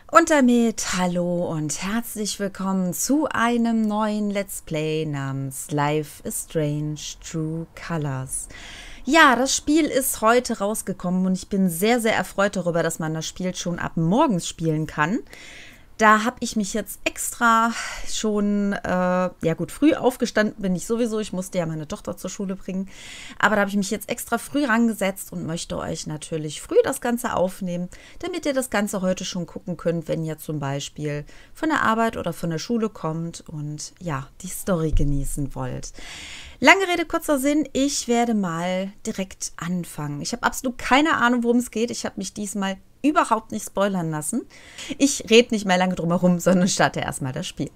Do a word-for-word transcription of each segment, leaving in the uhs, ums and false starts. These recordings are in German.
Und damit hallo und herzlich willkommen zu einem neuen Let's Play namens Life is Strange True Colors. Ja, das Spiel ist heute rausgekommen und ich bin sehr, sehr erfreut darüber, dass man das Spiel schon ab morgens spielen kann. Da habe ich mich jetzt extra schon, äh, ja gut, früh aufgestanden bin ich sowieso. Ich musste ja meine Tochter zur Schule bringen. Aber da habe ich mich jetzt extra früh rangesetzt und möchte euch natürlich früh das Ganze aufnehmen, damit ihr das Ganze heute schon gucken könnt, wenn ihr zum Beispiel von der Arbeit oder von der Schule kommt und ja, die Story genießen wollt. Lange Rede, kurzer Sinn, ich werde mal direkt anfangen. Ich habe absolut keine Ahnung, worum es geht. Ich habe mich diesmal überhaupt nicht spoilern lassen. Ich rede nicht mehr lange drum herum, sondern starte erstmal das Spiel.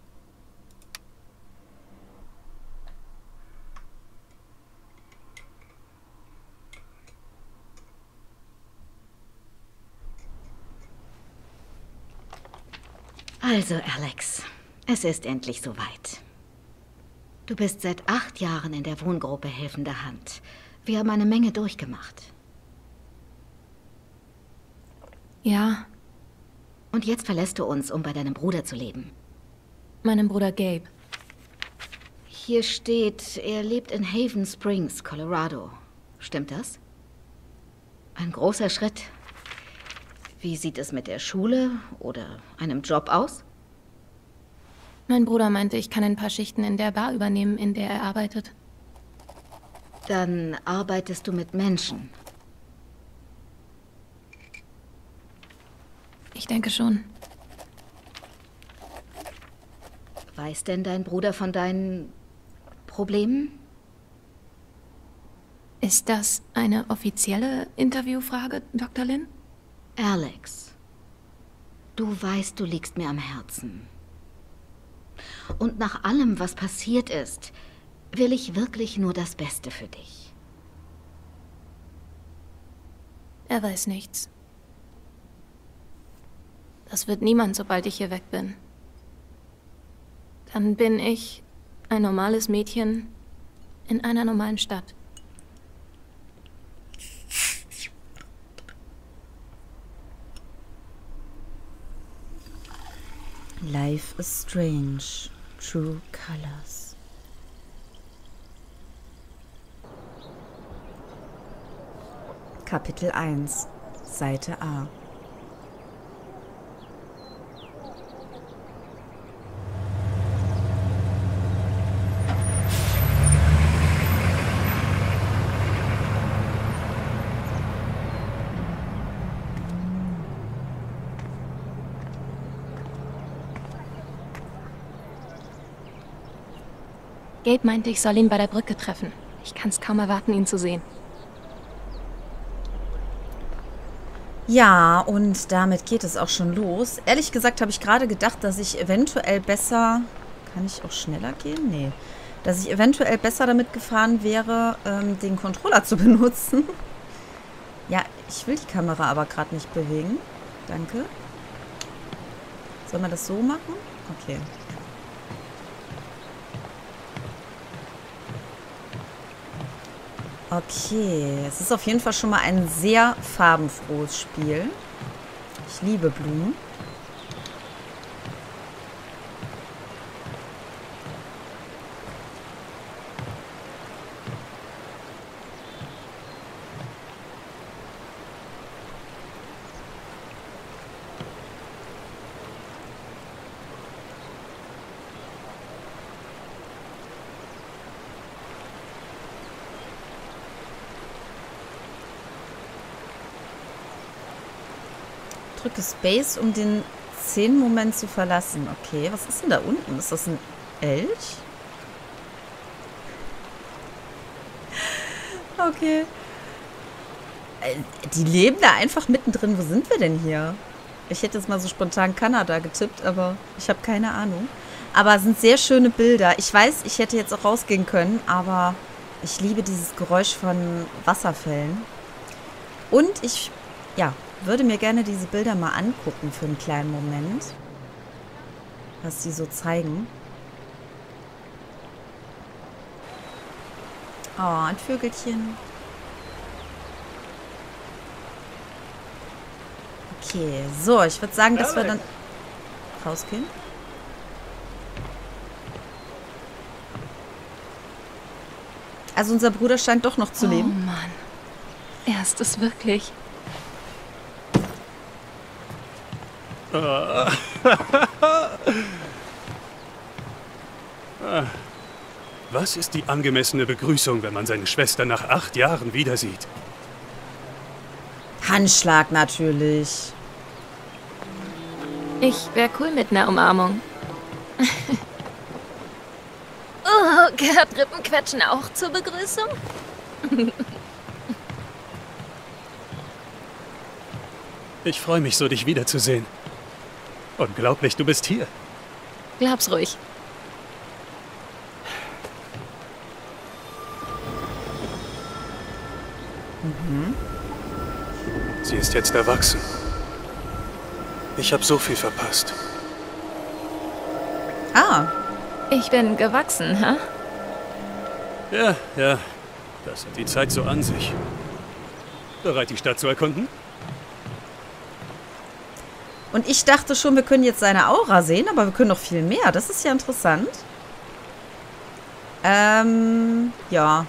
Also, Alex, es ist endlich soweit. Du bist seit acht Jahren in der Wohngruppe Helfende Hand. Wir haben eine Menge durchgemacht. Ja, Und jetzt verlässt du uns, um bei deinem Bruder zu leben. meinem Bruder Gabe. Hier steht, er lebt in Haven Springs, Colorado. Stimmt das? Ein großer Schritt. Wie sieht es mit der Schule oder einem Job aus? Mein Bruder meinte, ich kann ein paar Schichten in der Bar übernehmen, in der er arbeitet. Dann arbeitest du mit Menschen. Ich denke schon. Weiß denn dein Bruder von deinen Problemen? Ist das eine offizielle Interviewfrage, Doktor Lin? Alex, du weißt, du liegst mir am Herzen. Und nach allem, was passiert ist, will ich wirklich nur das Beste für dich. Er weiß nichts. Das wird niemand, sobald ich hier weg bin. Dann bin ich ein normales Mädchen in einer normalen Stadt. Life is Strange True Colors. Kapitel eins, Seite A. Gabe meinte, ich soll ihn bei der Brücke treffen. Ich kann es kaum erwarten, ihn zu sehen. Ja, und damit geht es auch schon los. Ehrlich gesagt habe ich gerade gedacht, dass ich eventuell besser... Kann ich auch schneller gehen? Nee. Dass ich eventuell besser damit gefahren wäre, ähm, den Controller zu benutzen. Ja, ich will die Kamera aber gerade nicht bewegen. Danke. Soll man das so machen? Okay. Okay, es ist auf jeden Fall schon mal ein sehr farbenfrohes Spiel. Ich liebe Blumen. Drücke Space, um den Szenenmoment zu verlassen. Okay, was ist denn da unten? Ist das ein Elch? Okay. Äh, Die leben da einfach mittendrin. Wo sind wir denn hier? Ich hätte jetzt mal so spontan Kanada getippt, aber ich habe keine Ahnung. Aber es sind sehr schöne Bilder. Ich weiß, ich hätte jetzt auch rausgehen können, aber ich liebe dieses Geräusch von Wasserfällen. Und ich, ja, würde mir gerne diese Bilder mal angucken für einen kleinen Moment. Was die so zeigen. Oh, ein Vögelchen. Okay, so, ich würde sagen, dass wir dann rausgehen. Also unser Bruder scheint doch noch zu leben. Oh Mann. Er ist es wirklich. Was ist die angemessene Begrüßung, wenn man seine Schwester nach acht Jahren wieder sieht? Handschlag natürlich. Ich wäre cool mit einer Umarmung. Oh, gehört Rippenquetschen auch zur Begrüßung? Ich freue mich so, dich wiederzusehen. Unglaublich, du bist hier. Glaub's ruhig. Mhm. Sie ist jetzt erwachsen. Ich habe so viel verpasst. Ah, Ich bin gewachsen, hä? Ja, ja. Das hat die Zeit so an sich. Bereit, die Stadt zu erkunden? und ich dachte schon, wir können jetzt seine Aura sehen, aber wir können noch viel mehr. Das ist ja interessant. Ähm, ja.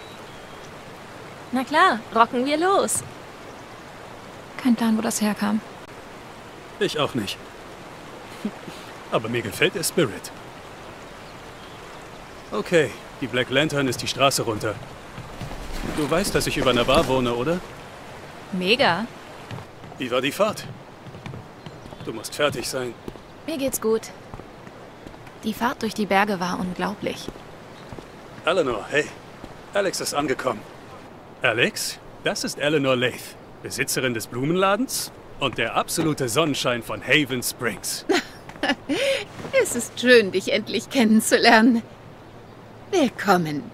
Na klar, rocken wir los. Kein Plan, wo das herkam. Ich auch nicht. Aber mir gefällt der Spirit. Okay, die Black Lantern ist die Straße runter. Du weißt, dass ich über einer Bar wohne, oder? Mega. Wie war die Fahrt? Du musst fertig sein. Mir geht's gut. Die Fahrt durch die Berge war unglaublich. Eleanor, hey. Alex ist angekommen. Alex, das ist Eleanor Lath, Besitzerin des Blumenladens und der absolute Sonnenschein von Haven Springs. Es ist schön, dich endlich kennenzulernen. Willkommen.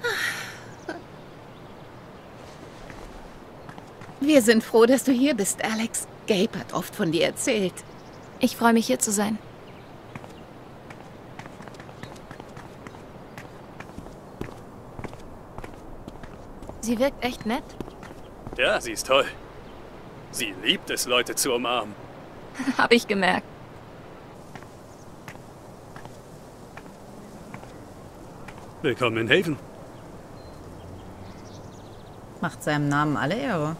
Wir sind froh, dass du hier bist, Alex. Gabe hat oft von dir erzählt. Ich freue mich, hier zu sein. Sie wirkt echt nett. Ja, sie ist toll. Sie liebt es, Leute zu umarmen. Hab ich gemerkt. Willkommen in Haven. Macht seinem Namen alle Ehre.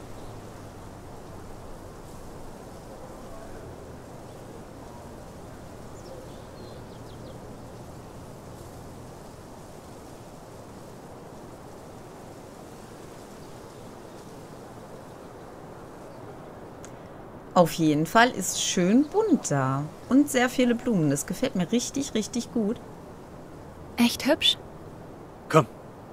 Auf jeden Fall ist schön bunt da. Und sehr viele Blumen. Das gefällt mir richtig, richtig gut. Echt hübsch. Komm,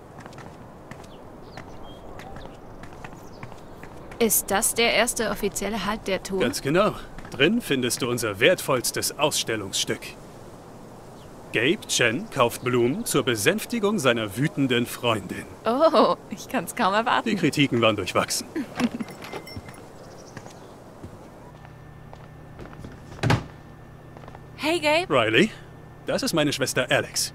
Ist das der erste offizielle Halt der Tour? ganz genau. Drin findest du unser wertvollstes Ausstellungsstück. Gabe Chen kauft Blumen zur Besänftigung seiner wütenden Freundin. Oh, ich kann's kaum erwarten. Die Kritiken waren durchwachsen. Hey, Gabe. Riley, das ist meine Schwester Alex.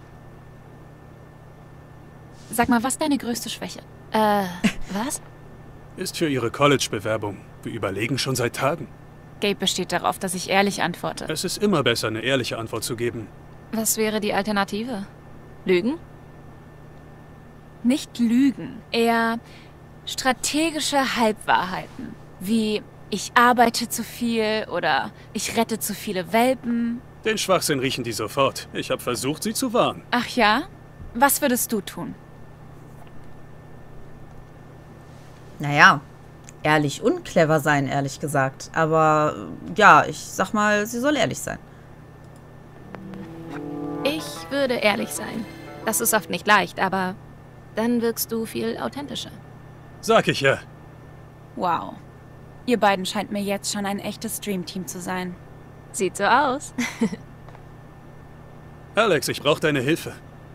Sag mal, was ist deine größte Schwäche? Äh, was? Ist für ihre College-Bewerbung. Wir überlegen schon seit Tagen. Gabe besteht darauf, dass ich ehrlich antworte. Es ist immer besser, eine ehrliche Antwort zu geben. Was wäre die Alternative? Lügen? Nicht lügen, eher strategische Halbwahrheiten. Wie ich arbeite zu viel oder ich rette zu viele Welpen. Den Schwachsinn riechen die sofort. Ich habe versucht, sie zu warnen. Ach ja? Was würdest du tun? Naja, ehrlich und clever sein, ehrlich gesagt. Aber ja, ich sag mal, sie soll ehrlich sein. Ich würde ehrlich sein. Das ist oft nicht leicht, aber dann wirkst du viel authentischer. Sag ich ja. Wow. Ihr beiden scheint mir jetzt schon ein echtes Dreamteam zu sein. Sieht so aus. Alex, ich brauche deine Hilfe.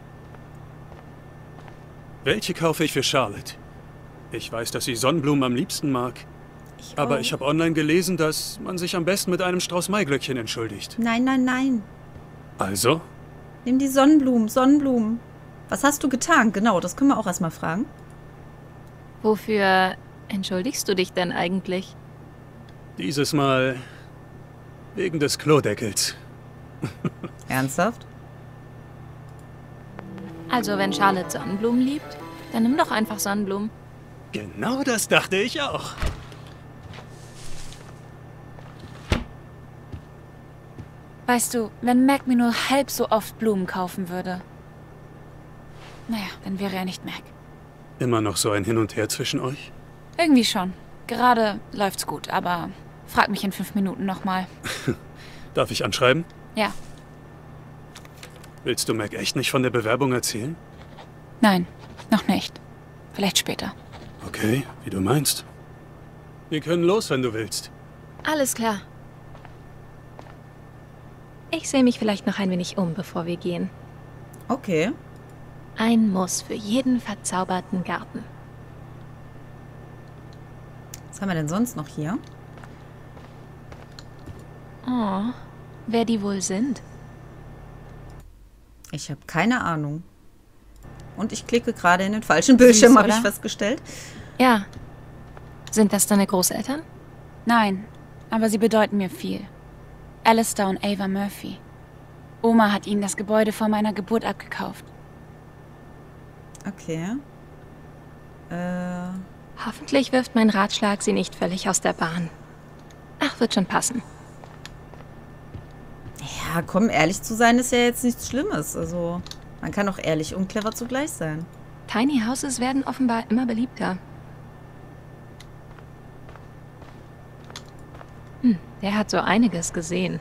Welche kaufe ich für Charlotte? Ich weiß, dass sie Sonnenblumen am liebsten mag. Ich Aber auch. ich habe online gelesen, dass man sich am besten mit einem Strauß Maiglöckchen entschuldigt. Nein, nein, nein. Also? Nimm die Sonnenblumen, Sonnenblumen. Was hast du getan? Genau, das können wir auch erstmal fragen. Wofür entschuldigst du dich denn eigentlich? Dieses Mal wegen des Klodeckels. Ernsthaft? Also, wenn Charlotte Sonnenblumen liebt, dann nimm doch einfach Sonnenblumen. Genau das dachte ich auch. Weißt du, wenn Mac mir nur halb so oft Blumen kaufen würde. Naja, dann wäre er nicht Mac. Immer noch so ein Hin und Her zwischen euch? Irgendwie schon. Gerade läuft's gut, aber frag mich in fünf Minuten nochmal. Darf ich anschreiben? Ja. Willst du Mac echt nicht von der Bewerbung erzählen? Nein, noch nicht. Vielleicht später. Okay, wie du meinst. Wir können los, wenn du willst. Alles klar. Ich sehe mich vielleicht noch ein wenig um, bevor wir gehen. Okay. Ein Muss für jeden verzauberten Garten. Was haben wir denn sonst noch hier? Oh, wer die wohl sind? Ich habe keine Ahnung. Und ich klicke gerade in den falschen Bildschirm, habe ich oder? festgestellt. Ja. Sind das deine Großeltern? Nein, aber sie bedeuten mir viel. Alistair und Ava Murphy. Oma hat ihnen das Gebäude vor meiner Geburt abgekauft. Okay. Äh, Hoffentlich wirft mein Ratschlag sie nicht völlig aus der Bahn. Ach, wird schon passen. ja, komm, ehrlich zu sein ist ja jetzt nichts Schlimmes. Also, man kann auch ehrlich und clever zugleich sein. Tiny Houses werden offenbar immer beliebter. Hm, der hat so einiges gesehen.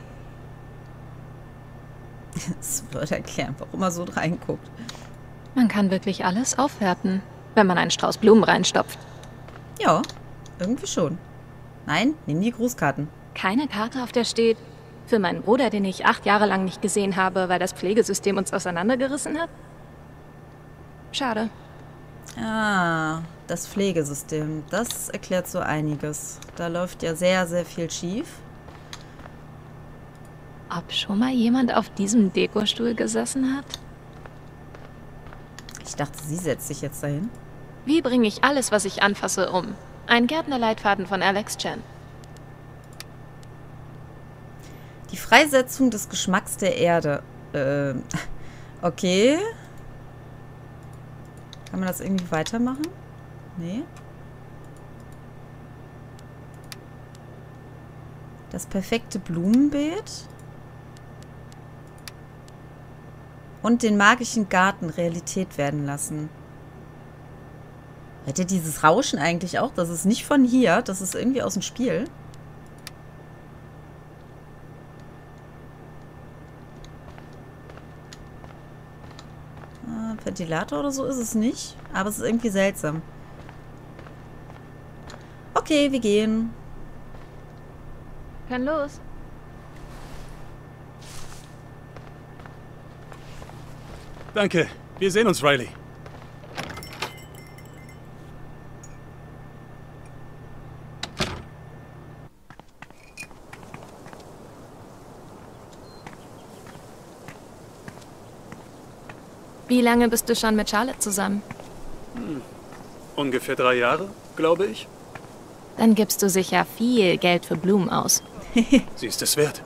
Das würde erklären, warum er so reinguckt. Man kann wirklich alles aufwerten, wenn man einen Strauß Blumen reinstopft. Ja, irgendwie schon. Nein, nimm die Grußkarten. Keine Karte, auf der steht, für meinen Bruder, den ich acht Jahre lang nicht gesehen habe, weil das Pflegesystem uns auseinandergerissen hat? Schade. Ah, das Pflegesystem. Das erklärt so einiges. Da läuft ja sehr, sehr viel schief. Ob schon mal jemand auf diesem Dekostuhl gesessen hat? Ich dachte, sie setzt sich jetzt dahin. Wie bringe ich alles, was ich anfasse, um? Ein Gärtnerleitfaden von Alex Chen. Die Freisetzung des Geschmacks der Erde. Äh, okay. Kann man das irgendwie weitermachen? Nee. Das perfekte Blumenbeet. Und den magischen Garten Realität werden lassen. Hört ihr dieses Rauschen eigentlich auch? Das ist nicht von hier. Das ist irgendwie aus dem Spiel. Ah, Ventilator oder so ist es nicht. Aber es ist irgendwie seltsam. Okay, wir gehen. Können los. Danke. Wir sehen uns, Riley. Wie lange bist du schon mit Charlotte zusammen? Hm. Ungefähr drei Jahre, glaube ich. Dann gibst du sicher viel Geld für Blumen aus. Sie ist es wert.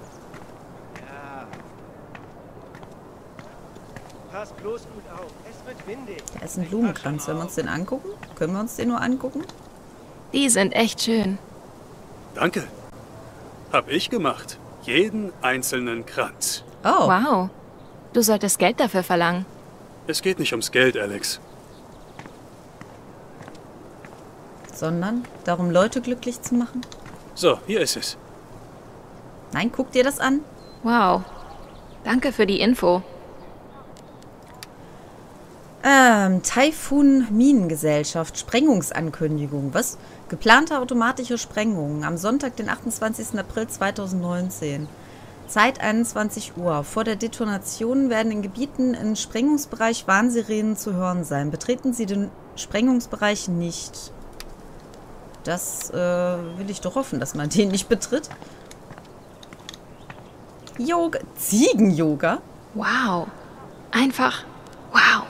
Pass bloß gut auf, es wird windig. Da ist ein Blumenkranz. Wenn wir uns den angucken? Können wir uns den nur angucken? Die sind echt schön. Danke. Hab ich gemacht. Jeden einzelnen Kranz. Oh. Wow. Du solltest Geld dafür verlangen. Es geht nicht ums Geld, Alex. Sondern darum, Leute glücklich zu machen? So, hier ist es. Nein, guck dir das an. Wow. Danke für die Info. Ähm, Taifun Minengesellschaft, Sprengungsankündigung. Was? Geplante automatische Sprengungen am Sonntag, den achtundzwanzigsten April zweitausendneunzehn. Zeit einundzwanzig Uhr. Vor der Detonation werden in Gebieten im Sprengungsbereich Warnsirenen zu hören sein. Betreten Sie den Sprengungsbereich nicht. Das äh, will ich doch hoffen, dass man den nicht betritt. Yoga. Ziegen-Yoga? Wow. Einfach wow.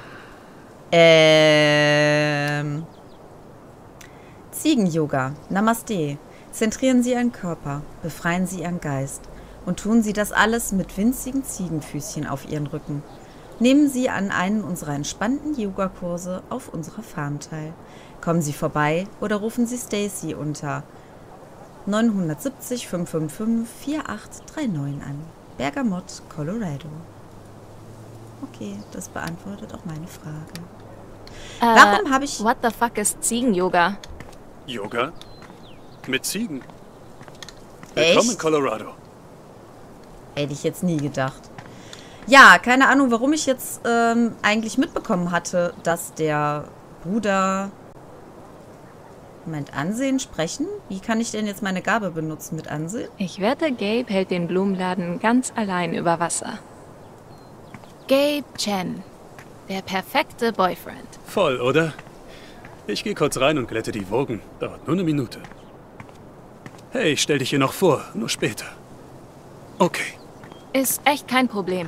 Ähm. Ziegen-Yoga. Namaste. Zentrieren Sie Ihren Körper, befreien Sie Ihren Geist und tun Sie das alles mit winzigen Ziegenfüßchen auf Ihren Rücken. Nehmen Sie an einen unserer entspannten Yogakurse auf unserer Farm teil. Kommen Sie vorbei oder rufen Sie Stacy unter neun sieben null fünf fünf fünf vier acht drei neun an. Bergamot, Colorado. Okay, das beantwortet auch meine Frage. Äh, Warum habe ich... What the fuck ist Ziegen-Yoga? Yoga? Mit Ziegen? Willkommen in Echt? Colorado. Hätte ich jetzt nie gedacht. Ja, keine Ahnung, warum ich jetzt ähm, eigentlich mitbekommen hatte, dass der Bruder... Moment, Ansehen, sprechen? Wie kann ich denn jetzt meine Gabe benutzen mit Ansehen? Ich wette, Gabe hält den Blumenladen ganz allein über Wasser. Gabe Chen. Der perfekte Boyfriend. Voll, oder? Ich gehe kurz rein und glätte die Wogen. Dauert nur eine Minute. Hey, ich stell dich hier noch vor, nur später. Okay. Ist echt kein Problem.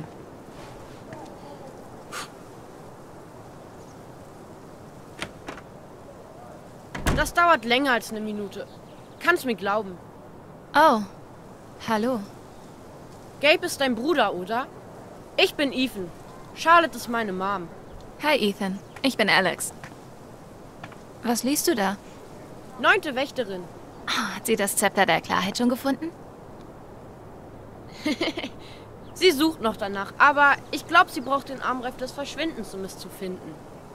Das dauert länger als eine Minute. Kannst mir glauben. Oh, hallo. Gabe ist dein Bruder, oder? Ich bin Ethan. Charlotte ist meine Mom. Hi Ethan, ich bin Alex. Was liest du da? Neunte Wächterin. Oh, hat sie das Zepter der Klarheit schon gefunden? Sie sucht noch danach, aber ich glaube, sie braucht den Armreif des Verschwindens, um es zu finden.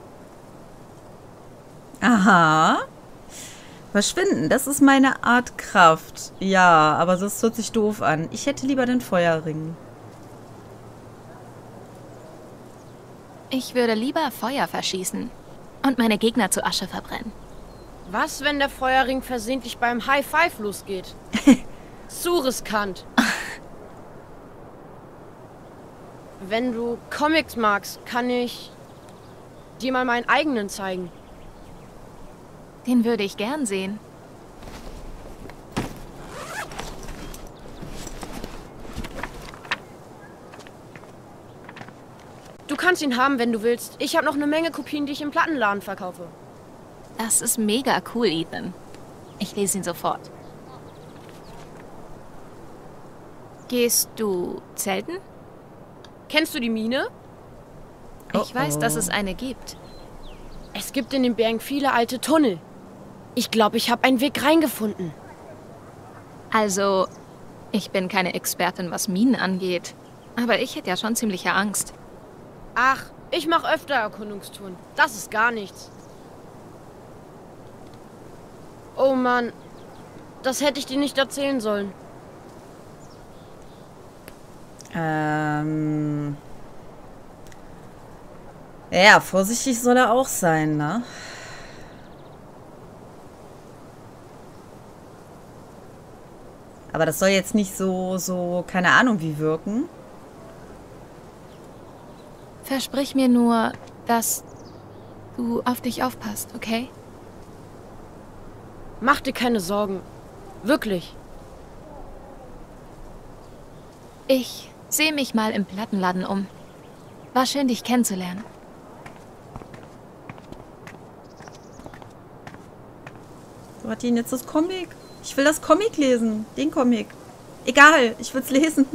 Aha. Verschwinden, das ist meine Art Kraft. Ja, aber das hört sich doof an. Ich hätte lieber den Feuerring. Ich würde lieber Feuer verschießen und meine Gegner zu Asche verbrennen. Was, wenn der Feuerring versehentlich beim High Five losgeht? Zu riskant. Wenn du Comics magst, kann ich dir mal meinen eigenen zeigen. Den würde ich gern sehen. Du kannst ihn haben, wenn du willst. Ich habe noch eine Menge Kopien, die ich im Plattenladen verkaufe. Das ist mega cool, Ethan. Ich lese ihn sofort. Gehst du zelten? Kennst du die Mine? Ich Oh, weiß, oh. dass es eine gibt. Es gibt in den Bergen viele alte Tunnel. Ich glaube, ich habe einen Weg reingefunden. Also, ich bin keine Expertin, was Minen angeht. Aber ich hätte ja schon ziemliche Angst. Ach, ich mache öfter Erkundungstouren. Das ist gar nichts. Oh Mann, das hätte ich dir nicht erzählen sollen. Ähm... Ja, vorsichtig soll er auch sein, ne? Aber das soll jetzt nicht so, so, keine Ahnung wie wirken. Versprich mir nur, dass du auf dich aufpasst, okay? Mach dir keine Sorgen. Wirklich. Ich sehe mich mal im Plattenladen um. War schön, dich kennenzulernen. So hat ihn jetzt das Comic. Ich will das Comic lesen. Den Comic. Egal, ich will es lesen.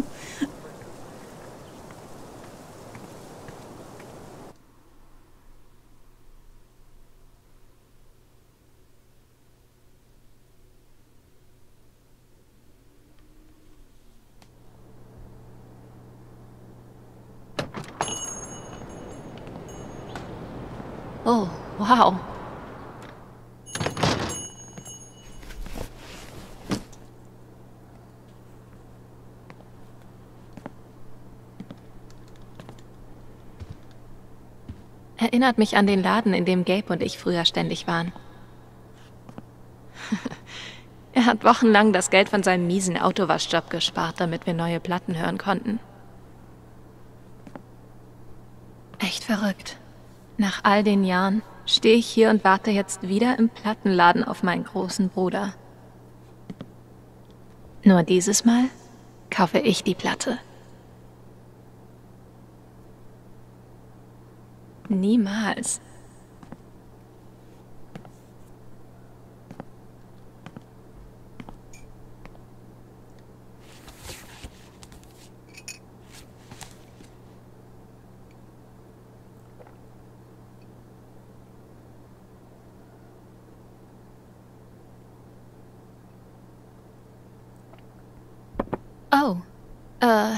Oh, wow. Erinnert mich an den Laden, in dem Gabe und ich früher ständig waren. Er hat wochenlang das Geld von seinem miesen Autowaschjob gespart, damit wir neue Platten hören konnten. Echt verrückt. Nach all den Jahren stehe ich hier und warte jetzt wieder im Plattenladen auf meinen großen Bruder. Nur dieses Mal kaufe ich die Platte. Niemals. Oh, äh...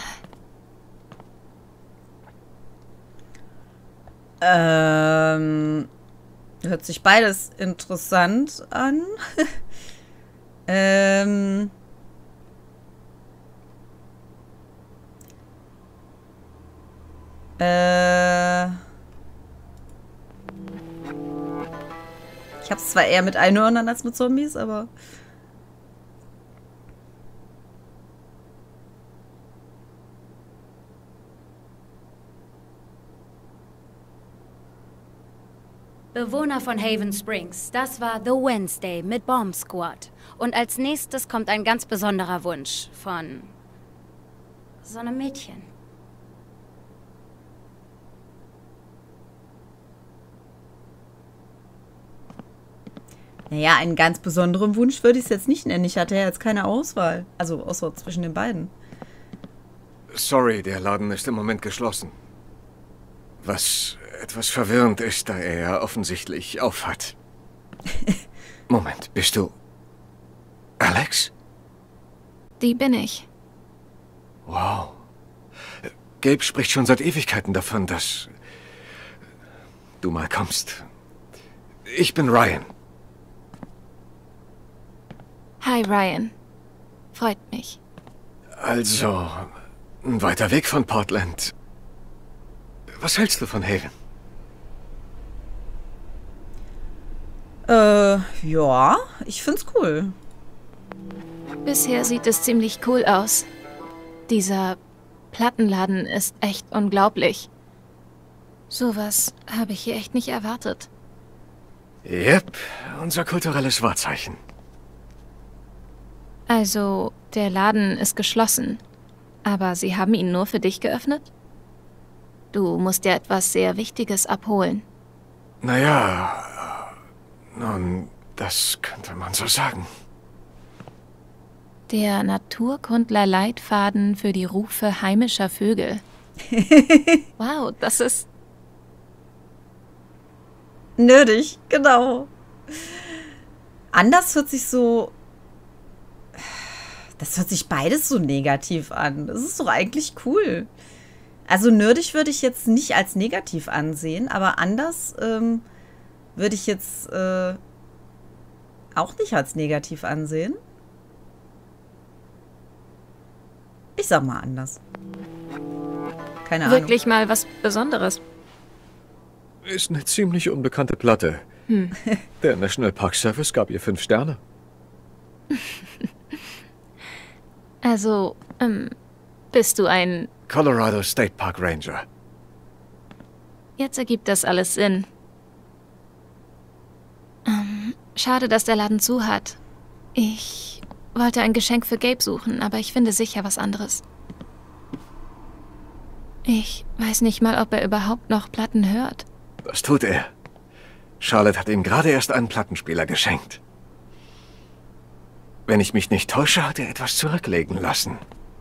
Ähm... Hört sich beides interessant an. ähm... Äh... Ich hab's zwar eher mit Einhörnern als mit Zombies, aber... Bewohner von Haven Springs, das war The Wednesday mit Bomb Squad. Und als nächstes kommt ein ganz besonderer Wunsch von so einem Mädchen. Naja, einen ganz besonderen Wunsch würde ich es jetzt nicht nennen. Ich hatte ja jetzt keine Auswahl. Also, außer zwischen den beiden. Sorry, der Laden ist im Moment geschlossen. Was etwas verwirrend ist, da er ja offensichtlich aufhat. Moment, bist du... Alex? Die bin ich. Wow. Gabe spricht schon seit Ewigkeiten davon, dass... du mal kommst. Ich bin Ryan. Hi, Ryan. Freut mich. Also, ein weiter Weg von Portland. Was hältst du von Haven? Äh, ja, ich find's cool. Bisher sieht es ziemlich cool aus. Dieser Plattenladen ist echt unglaublich. Sowas habe ich hier echt nicht erwartet. Yep, unser kulturelles Wahrzeichen. Also, der Laden ist geschlossen. Aber Sie haben ihn nur für dich geöffnet? Du musst ja etwas sehr Wichtiges abholen. Naja, nun, das könnte man so sagen. Der Naturkundler-Leitfaden für die Rufe heimischer Vögel. Wow, das ist... Nerdig, genau. Anders hört sich so... Das hört sich beides so negativ an. Das ist doch eigentlich cool. Also nerdig würde ich jetzt nicht als negativ ansehen, aber anders ähm, würde ich jetzt äh, auch nicht als negativ ansehen. Ich sag mal anders. Keine Ahnung. Wirklich mal was Besonderes. Ist eine ziemlich unbekannte Platte. Hm. Der National Park Service gab ihr fünf Sterne. Also, ähm, bist du ein... Colorado State Park Ranger. Jetzt ergibt das alles Sinn. Ähm, schade, dass der Laden zu hat. Ich wollte ein Geschenk für Gabe suchen, aber ich finde sicher was anderes. Ich weiß nicht mal, ob er überhaupt noch Platten hört. Das tut er. Charlotte hat ihm gerade erst einen Plattenspieler geschenkt. Wenn ich mich nicht täusche, hat er etwas zurücklegen lassen.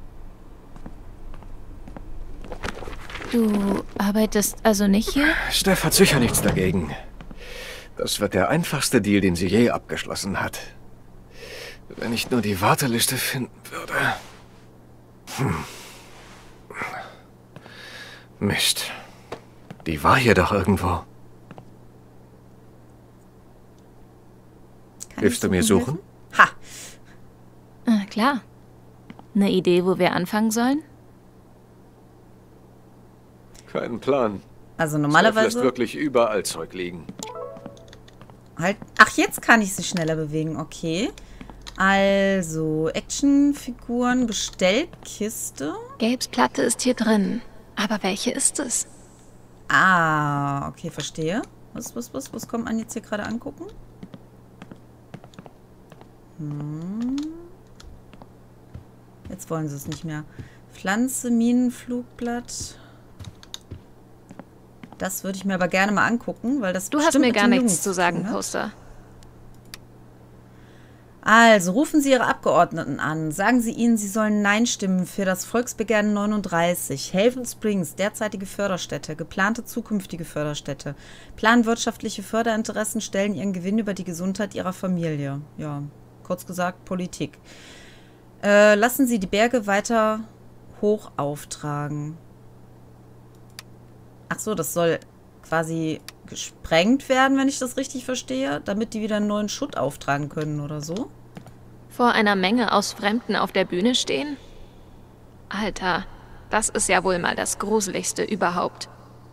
Du arbeitest also nicht hier? Steph hat sicher nichts dagegen. Das wird der einfachste Deal, den sie je abgeschlossen hat. Wenn ich nur die Warteliste finden würde. Hm. Mist. Die war hier doch irgendwo. Kann Hilfst du mir suchen? Ha! Ah, klar. Eine Idee, wo wir anfangen sollen? Keinen Plan. Also Steph normalerweise... lässt wirklich überall Zeug liegen. Halt. Ach, jetzt kann ich sie schneller bewegen. Okay. Also, Actionfiguren, Bestellkiste. Gabes Platte ist hier drin. Aber welche ist es? Ah, okay, verstehe. Was, was, was, was kommt man jetzt hier gerade angucken? Hm. Jetzt wollen sie es nicht mehr. Pflanze, Minenflugblatt. Das würde ich mir aber gerne mal angucken, weil das Du hast mir gar nichts zu sagen, Poster. Also, rufen Sie Ihre Abgeordneten an. Sagen Sie ihnen, Sie sollen Nein stimmen für das Volksbegehren neununddreißig. Haven Springs, derzeitige Förderstätte, geplante zukünftige Förderstätte. Planwirtschaftliche Förderinteressen stellen ihren Gewinn über die Gesundheit ihrer Familie. Ja, kurz gesagt, Politik. Äh, lassen Sie die Berge weiter hoch auftragen. Ach so, das soll quasi gesprengt werden, wenn ich das richtig verstehe, damit die wieder einen neuen Schutt auftragen können oder so. Vor einer Menge aus Fremden auf der Bühne stehen? Alter, das ist ja wohl mal das Gruseligste überhaupt.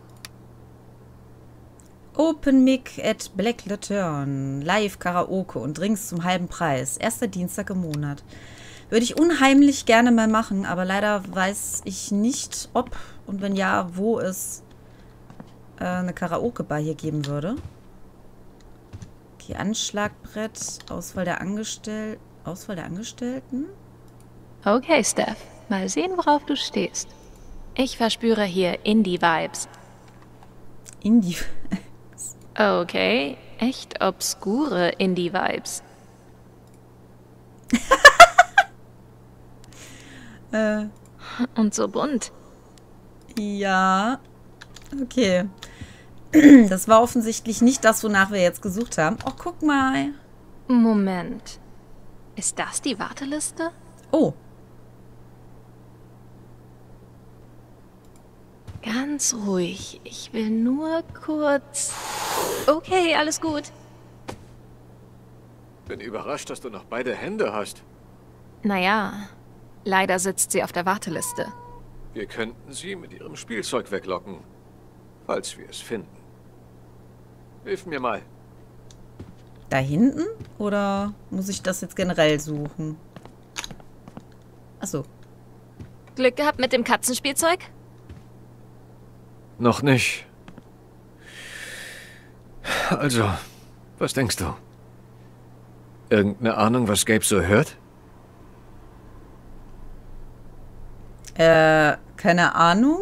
Open Mic at Black Lantern. Live Karaoke und Drinks zum halben Preis. Erster Dienstag im Monat. Würde ich unheimlich gerne mal machen, aber leider weiß ich nicht, ob und wenn ja, wo es äh, eine Karaoke-Bar hier geben würde. Okay, Anschlagbrett, Auswahl der Angestell Auswahl der Angestellten. Okay, Steph. Mal sehen, worauf du stehst. Ich verspüre hier Indie-Vibes. Indie. Okay, echt obskure Indie-Vibes. äh. Und so bunt. Ja. Okay. Das war offensichtlich nicht das, wonach wir jetzt gesucht haben. Oh, guck mal. Moment. Ist das die Warteliste? Oh. Ganz ruhig. Ich will nur kurz... Okay, alles gut. Bin überrascht, dass du noch beide Hände hast. Naja, leider sitzt sie auf der Warteliste. Wir könnten sie mit ihrem Spielzeug weglocken. Falls wir es finden. Hilf mir mal. Da hinten? Oder muss ich das jetzt generell suchen? Achso. Glück gehabt mit dem Katzenspielzeug? Noch nicht. Also, was denkst du? Irgendeine Ahnung, was Gabe so hört? Äh, keine Ahnung.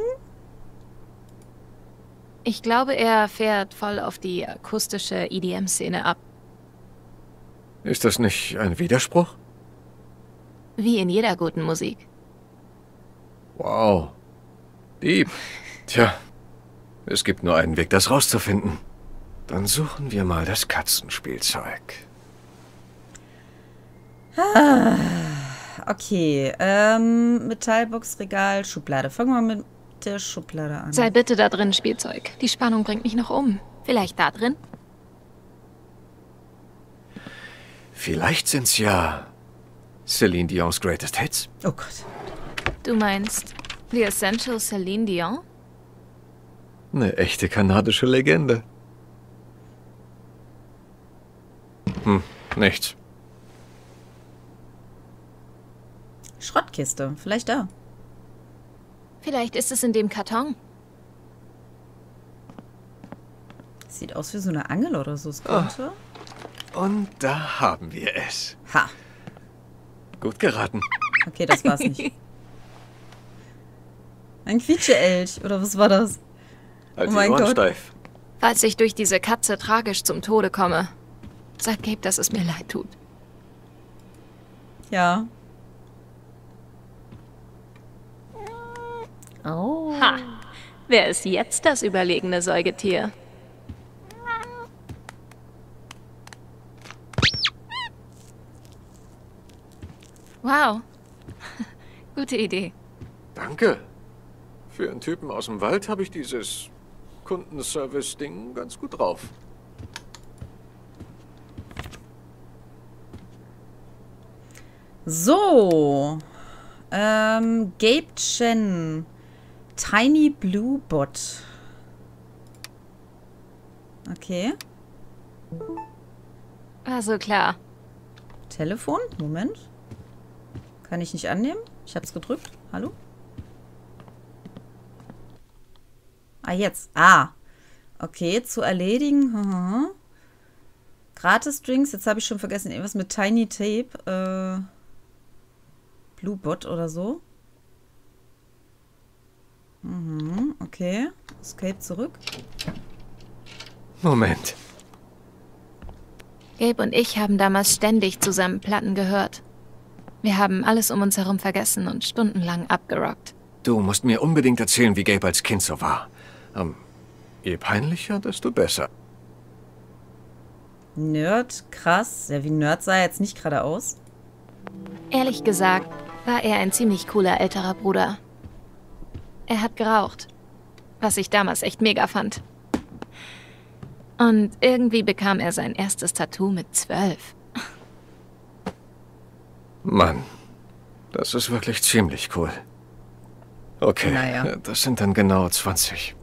Ich glaube, er fährt voll auf die akustische E D M-Szene ab. Ist das nicht ein Widerspruch? Wie in jeder guten Musik. Wow. Deep. Tja, es gibt nur einen Weg, das rauszufinden. Dann suchen wir mal das Katzenspielzeug. Ah, okay, ähm, Metallboxregal, Schublade. Fangen wir mal mit der Schublade an. Sei bitte da drin, Spielzeug. Die Spannung bringt mich noch um. Vielleicht da drin? Vielleicht sind's ja Celine Dion's Greatest Hits. Oh Gott. Du meinst The Essential Celine Dion? Eine echte kanadische Legende. Hm, nichts. Schrottkiste, vielleicht da. Vielleicht ist es in dem Karton. Sieht aus wie so eine Angel oder so. Es könnte. Oh. Und da haben wir es. Ha. Gut geraten. Okay, das war's nicht. Ein Quietscheelch, oder was war das? Halt oh mein die Ohren Gott. steif. Falls ich durch diese Katze tragisch zum Tode komme, sag Gabe, dass es mir leid tut. Ja. Oh. Ha. Wer ist jetzt das überlegene Säugetier? Wow. Gute Idee. Danke. Für einen Typen aus dem Wald habe ich dieses Kundenservice-Ding ganz gut drauf. So. Ähm, Gabe Chen. Tiny Blue Bot. Okay. Also klar. Telefon? Moment. Kann ich nicht annehmen? Ich hab's gedrückt. Hallo? Ah, jetzt. Ah. Okay, zu erledigen. Hm. Gratis-Drinks. Jetzt habe ich schon vergessen. Irgendwas mit Tiny Tape. Äh, Blue Bot oder so. Mhm, okay. Escape zurück. Moment. Gabe und ich haben damals ständig zusammen Platten gehört. Wir haben alles um uns herum vergessen und stundenlang abgerockt. Du musst mir unbedingt erzählen, wie Gabe als Kind so war. Ähm, je peinlicher, desto besser. Nerd, krass. Ja, wie Nerd sah er jetzt nicht gerade aus. Ehrlich gesagt, war er ein ziemlich cooler älterer Bruder. Er hat geraucht, was ich damals echt mega fand. Und irgendwie bekam er sein erstes Tattoo mit zwölf. Mann, das ist wirklich ziemlich cool. Okay, naja. Das sind dann genau zwanzig.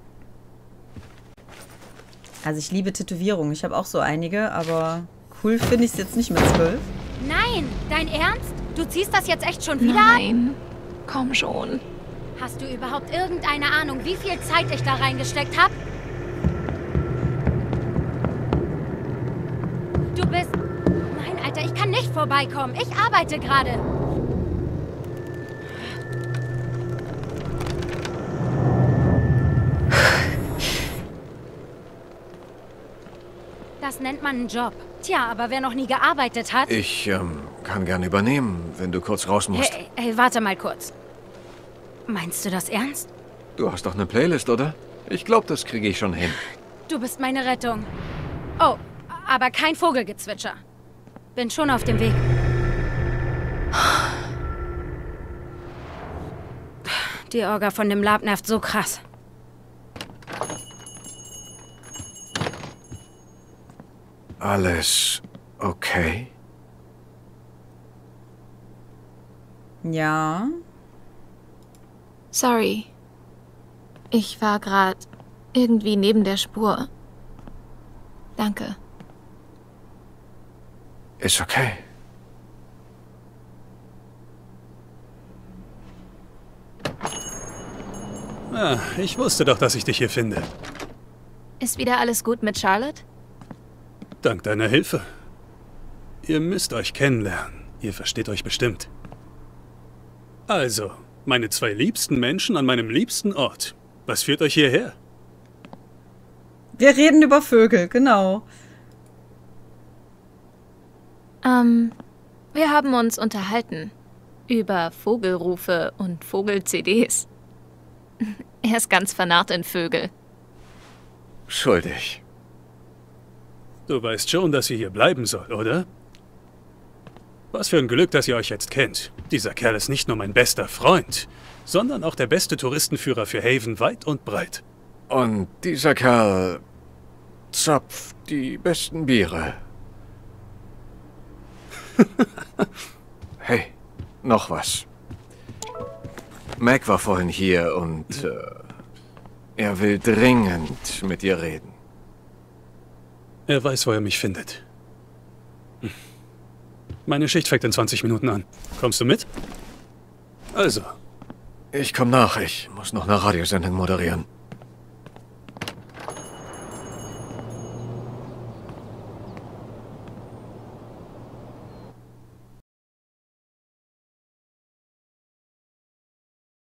Also ich liebe Tätowierungen. Ich habe auch so einige, aber cool finde ich es jetzt nicht mit zwölf. Nein, dein Ernst? Du ziehst das jetzt echt schon wieder Nein, ab? Komm schon. Hast du überhaupt irgendeine Ahnung, wie viel Zeit ich da reingesteckt habe? Du bist... Nein, Alter, ich kann nicht vorbeikommen. Ich arbeite gerade. Das nennt man einen Job. Tja, aber wer noch nie gearbeitet hat... Ich, ähm, kann gern übernehmen, wenn du kurz raus musst. Hey, hey, warte mal kurz. Meinst du das ernst? Du hast doch eine Playlist, oder? Ich glaube, das kriege ich schon hin. Du bist meine Rettung. Oh, aber kein Vogelgezwitscher. Bin schon auf dem Weg. Die Orga von dem Lab nervt so krass. Alles okay? Ja. Sorry. Ich war gerade irgendwie neben der Spur. Danke. Ist okay. Ah, ich wusste doch, dass ich dich hier finde. Ist wieder alles gut mit Charlotte? Dank deiner Hilfe. Ihr müsst euch kennenlernen. Ihr versteht euch bestimmt. Also, meine zwei liebsten Menschen an meinem liebsten Ort. Was führt euch hierher? Wir reden über Vögel, genau. Ähm, wir haben uns unterhalten. Über Vogelrufe und Vogel-C Ds. Er ist ganz vernarrt in Vögel. Schuldig. Du weißt schon, dass sie hier bleiben soll, oder? Was für ein Glück, dass ihr euch jetzt kennt. Dieser Kerl ist nicht nur mein bester Freund, sondern auch der beste Touristenführer für Haven weit und breit. Und dieser Kerl zapft die besten Biere. Hey, noch was. Mac war vorhin hier und äh, er will dringend mit dir reden. Er weiß, wo er mich findet. Meine Schicht fängt in zwanzig Minuten an. Kommst du mit? Also. Ich komm nach. Ich muss noch eine Radiosendung moderieren.